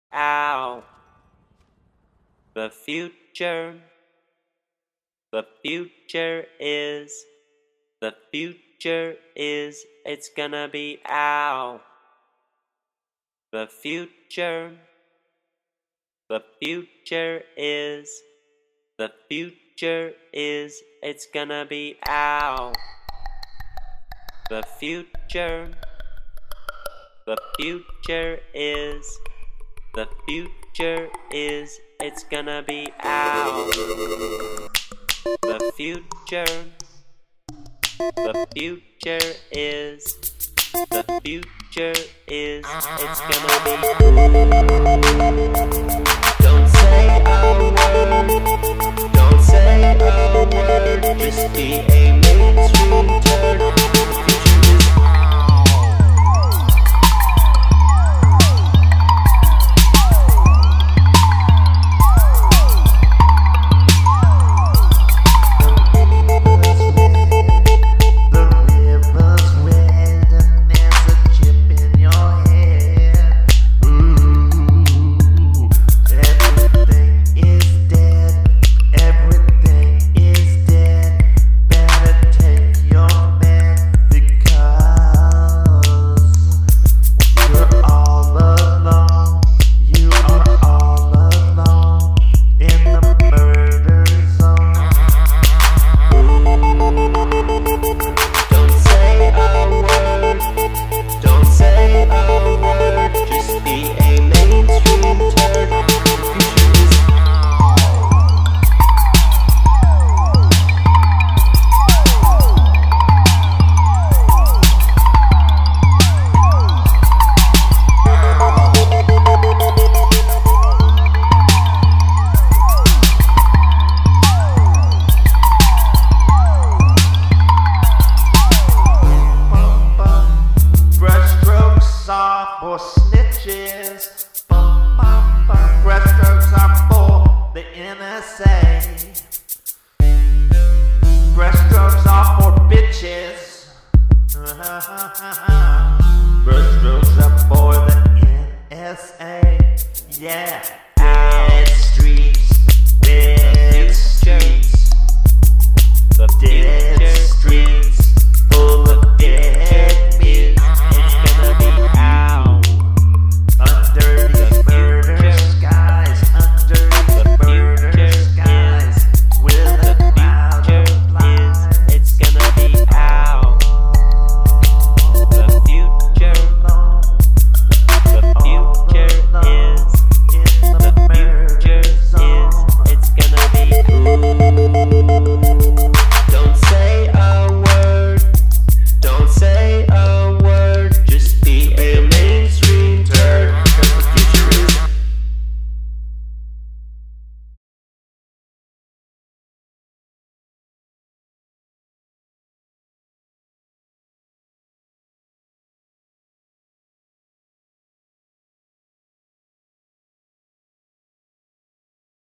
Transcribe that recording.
Ow. The future is, it's gonna be ow. The future is, it's gonna be ow. The future is, it's gonna be ow. The future is, it's gonna be. Don't say a word, don't say a word, just be a mainstream turd. For snitches, brushstrokes are for the NSA. Brushstrokes are for bitches. Brushstrokes are for the NSA. Yeah.